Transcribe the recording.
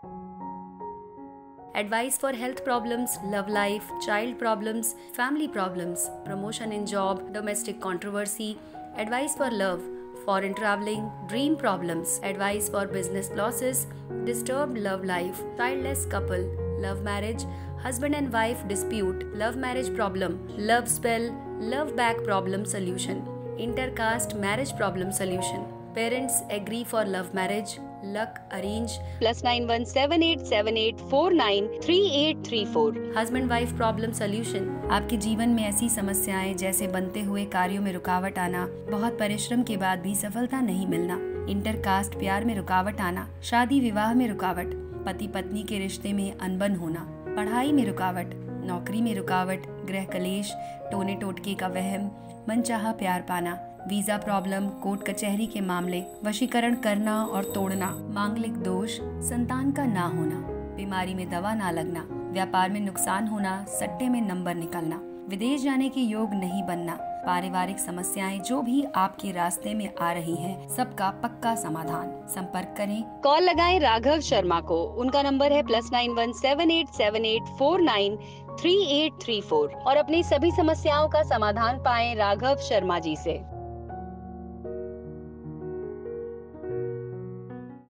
Advice for health problems, love life, child problems, family problems, promotion in job, domestic controversy, advice for love, foreign traveling, dream problems, advice for business losses, disturbed love life, childless couple, love marriage, husband and wife dispute, love marriage problem, love spell, love back problem solution, intercaste marriage problem solution, parents agree for love marriage, luck arrange, +917878493834, husband wife problem solution। आपके जीवन में ऐसी समस्याएं जैसे बनते हुए कार्यों में रुकावट आना, बहुत परिश्रम के बाद भी सफलता नहीं मिलना, इंटरकास्ट प्यार में रुकावट आना, शादी विवाह में रुकावट, पति पत्नी के रिश्ते में अनबन होना, पढ़ाई में रुकावट, नौकरी में रुकावट, गृह कलेश, टोने टोटके का वहम, मनचाहा प्यार पाना, वीजा प्रॉब्लम, कोर्ट कचहरी के मामले, वशीकरण करना और तोड़ना, मांगलिक दोष, संतान का ना होना, बीमारी में दवा ना लगना, व्यापार में नुकसान होना, सट्टे में नंबर निकलना, विदेश जाने के योग नहीं बनना, पारिवारिक समस्याएं जो भी आपके रास्ते में आ रही हैं, सबका पक्का समाधान। संपर्क करें, कॉल लगाएं राघव शर्मा को। उनका नंबर है +917878493834 और अपनी सभी समस्याओं का समाधान पाएं राघव शर्मा जी से।